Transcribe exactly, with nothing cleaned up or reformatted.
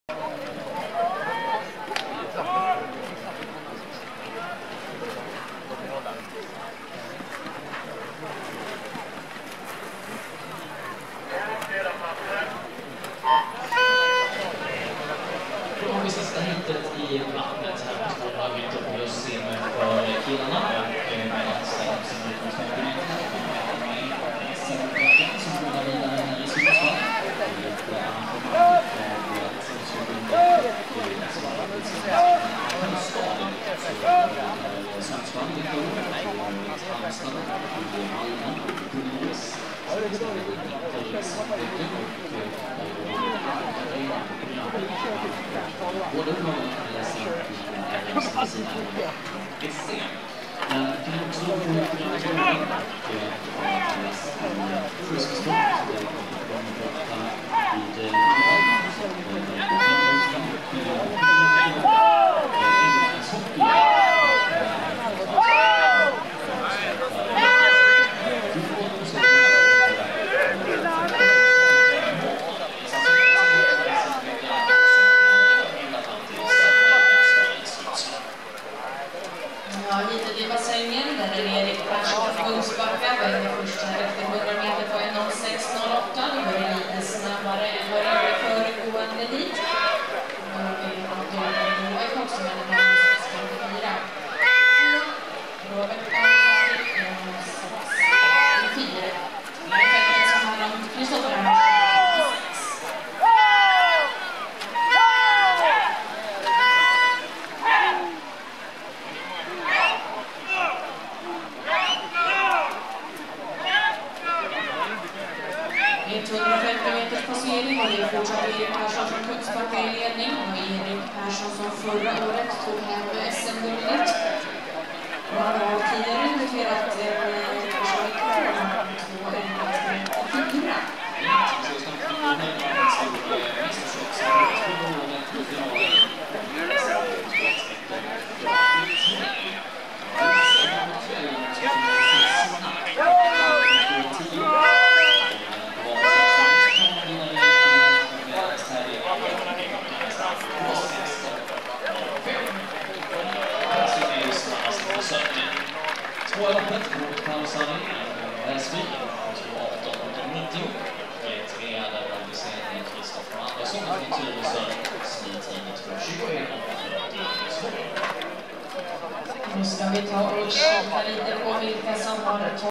Då har vi sista hittet i vattnet här på Stora Vinter på just scenen för killarna med att ställa sin utgångspunkt i med simultagen som går vidare här i Sundsvall. Det är ett arrangemang med Sundsvall högstadion så Sundsvall i fjol och Halmstad i Malmö och Kullås. Så det ställer vi inte som bygger både ungdomar kan läsa in i sina essay. Men det kan också få en granskning och läsa in skjutsbestånd där de pratar vid hittet i bassängen, där är Erik Persson från Kungsbacka, väger först här efter hundra meter på en noll sex noll åtta. Det börjar lite snabbare än vad det är föregående hit. Då är det Anton Noek också med en noll sex femtiofyra. Robert Persson är noll sex femtiofyra. Det är effekten som handlar om Kristoffer Andersson. hundrafemtio meters passering och det är fortsatt Erik Persson från Kungsbacka i ledning och Erik Persson som förra året tog hem S M-guldet. Och han har tidigare noterat Erik Persson i kvar två fyra. Två loppet mot Pausani och Väsby på arton nittio. Tre där var vi sen Kristoffer Andersson från Tyresö slittidigt för tjugoett fyrtiotvå. Nu ska vi ta och kika lite på vilka som har